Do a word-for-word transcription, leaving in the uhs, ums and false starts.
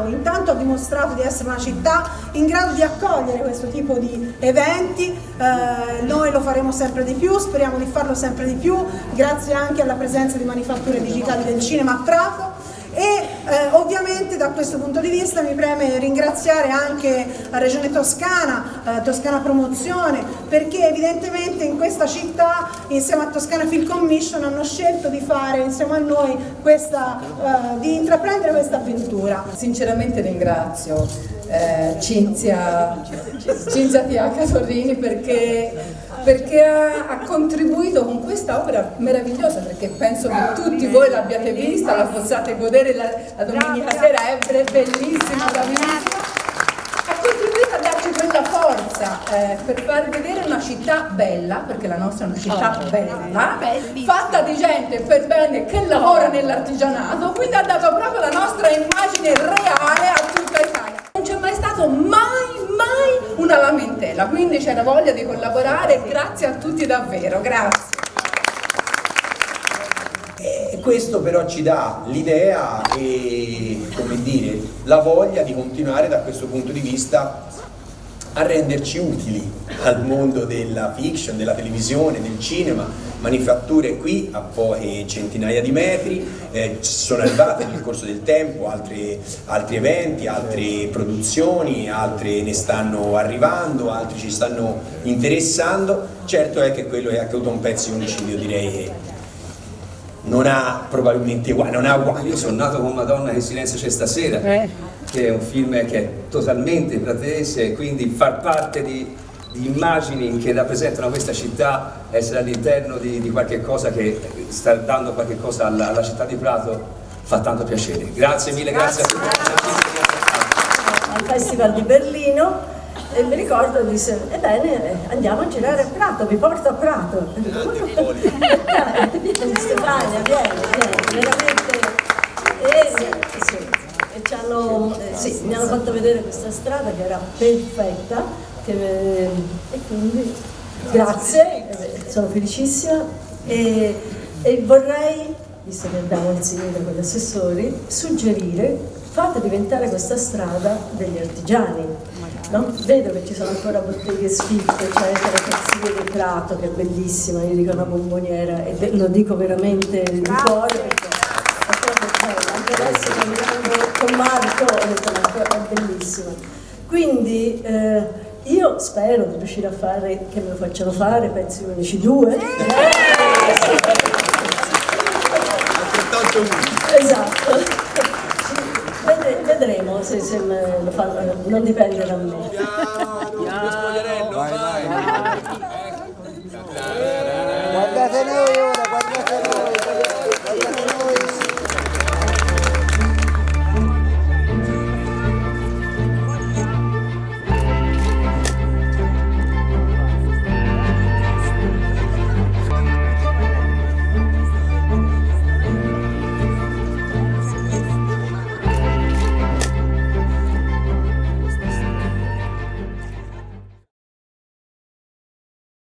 intanto ha dimostrato di essere una città in grado di accogliere questo tipo di eventi, eh, noi lo faremo sempre di più, speriamo di farlo sempre di più, grazie anche alla presenza di Manifatture Digitali del Cinema a Prato. E eh, ovviamente da questo punto di vista mi preme ringraziare anche la Regione Toscana, eh, Toscana Promozione, perché evidentemente in questa città insieme a Toscana Film Commission hanno scelto di fare insieme a noi questa, eh, di intraprendere questa avventura. Sinceramente ringrazio eh, Cinzia, Cinzia T H Torrini perché perché ha, ha contribuito con questa opera meravigliosa, perché penso che tutti voi l'abbiate vista, la possiate godere la, la domenica sera, è bellissima, bravissima. Ha contribuito a darci quella forza eh, per far vedere una città bella, perché la nostra è una città bella, fatta di gente per bene che lavora nell'artigianato, quindi ha dato proprio la nostra immagine reale a tutta Italia. Non c'è mai stato mai mai una lamentela, quindi c'era voglia di collaborare, grazie a tutti davvero, grazie. E questo però ci dà l'idea e, come dire, la voglia di continuare da questo punto di vista a renderci utili al mondo della fiction, della televisione, del cinema. Manifatture qui a poche centinaia di metri, eh, sono arrivate nel corso del tempo altri, altri eventi, altre produzioni, altre ne stanno arrivando, altri ci stanno interessando. Certo è che quello che è accaduto a Un pezzo di omicidio, direi che non ha probabilmente uguali, non ha uguali. Io sono nato con Madonna che silenzio c'è stasera, eh. che è un film che è totalmente pratese, quindi far parte di, di immagini che rappresentano questa città, essere all'interno di, di qualche cosa che sta dando qualche cosa alla, alla città di Prato, fa tanto piacere. Grazie mille, grazie, grazie a tutti. Al Festival di Berlino. E mi ricordo, disse, ebbene andiamo a girare a Prato, vi porto a Prato. E dico, vieni Stefania, vieni, vieni, veramente. E, sì, e ci hanno, eh, sì, mi hanno fatto vedere questa strada che era perfetta, che, e quindi grazie, sono felicissima e, e vorrei, visto che abbiamo il sindaco con gli assessori, suggerire, fate diventare questa strada degli artigiani. No? Vedo che ci sono ancora botteghe sfitte, cioè la Cazzina di Prato che è bellissima, io dico una bomboniera e lo dico veramente di cuore perché è proprio bella, anche adesso caminando con Marco ho detto è bellissima. Quindi eh, io spero di riuscire a fare, che me lo facciano fare, Pezzi Unici due. Esatto. Vedremo se, se lo fanno, non dipende da me.